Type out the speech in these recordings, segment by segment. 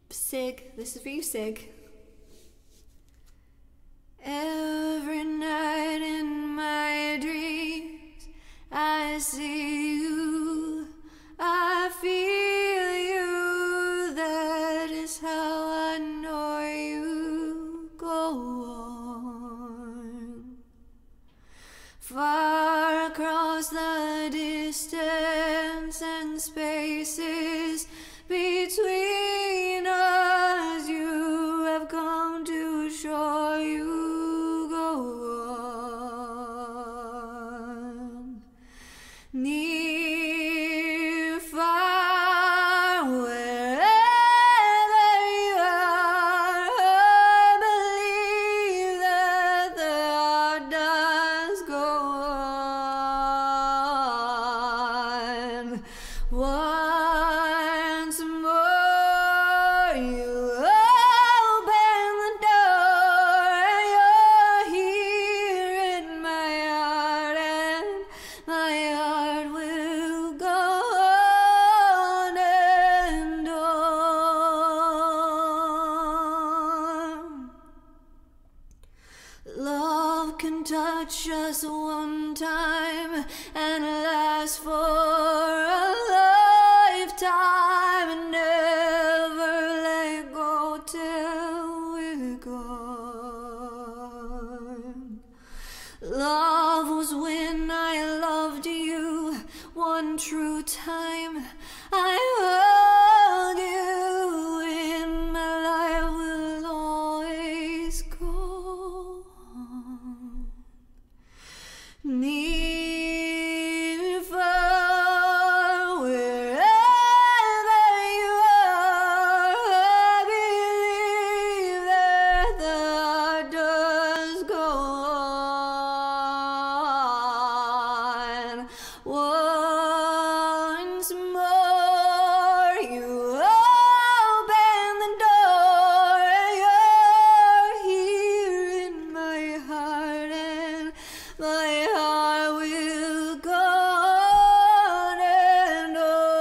Sig, this is for you, Sig. Every night in my dreams I see you, I feel you, that is how I know you. Go on, far across the distance and spaces between us, you have come to show you. Go on, near, far, wherever you are, I believe that the heart does go on. Once more you open the door, and you're here in my heart, and my heart will go on and on. Love can touch us one time and last for a lifetime, and never let go till we're gone. Love was when I loved you one true time. I hug you, and my life will always go on. Near, far, wherever you are, I believe that the heart does go on. Once more you open the door, and you're here in my heart, and my heart will go on and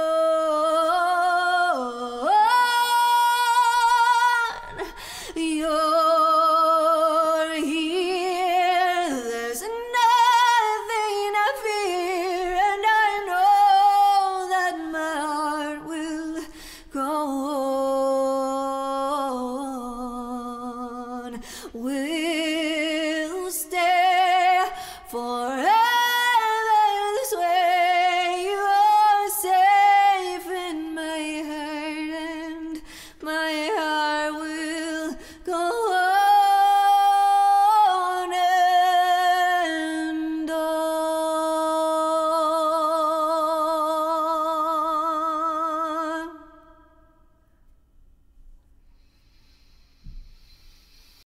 on. You're here, there's nothing I fear, and I know that my heart will go on.